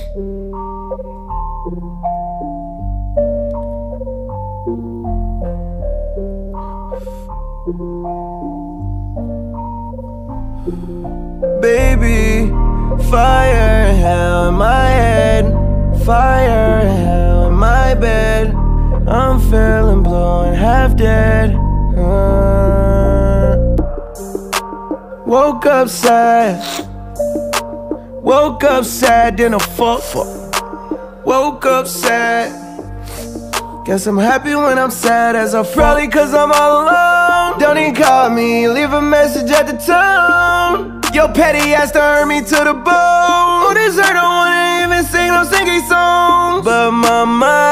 Baby, fire and hell in my head, fire and hell in my bed. I'm feeling blue and half dead. Woke up sad, then I fuck. Woke up sad. Guess I'm happy when I'm sad as I probably cause I'm all alone. Don't even call me, leave a message at the tone. Your petty ass turned me to the bone. Who deserve don't wanna even sing no singy songs. But my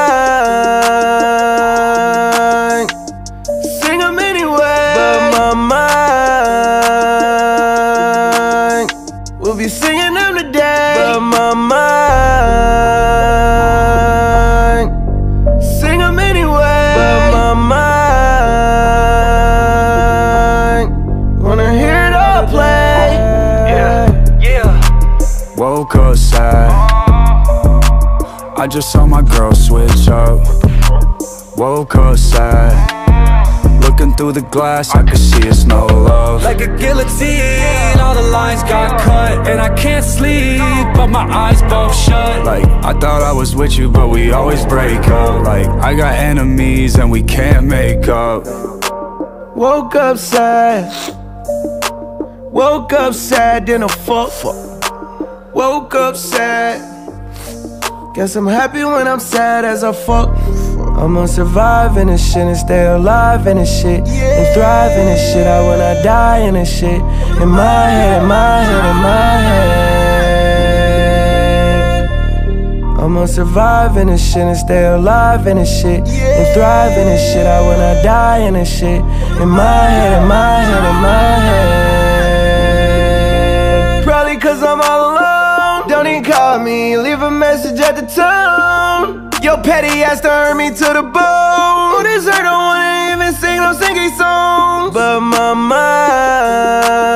mind sing them anyway. But my mind will be singing them today. But my mind sing them anyway. But my mind wanna hear it all play. Woke up sad, I just saw my girl switch up. Woke up sad, looking through the glass, I could see it's no love. Like a guillotine, all the lines got cut. And I can't sleep, but my eyes both shut. Like, I thought I was with you, but we always break up. Like, I got enemies and we can't make up. Woke up sad, then I fuck. Woke up sad. Guess I'm happy when I'm sad as I fuck. I'ma survive in this shit and stay alive in this shit, and thrive in this shit. I will not die in this shit. In my head, in my head, in my head. I'ma survive in this shit and stay alive in this shit, and thrive in this shit. I will not die in this shit. In my head, in my head, in my head. Probably cause I'm all alone. Don't even call me, leave a message at the tone. Your petty ass turned me to the bone. Who deserve don't wanna even sing no singy songs. But my mind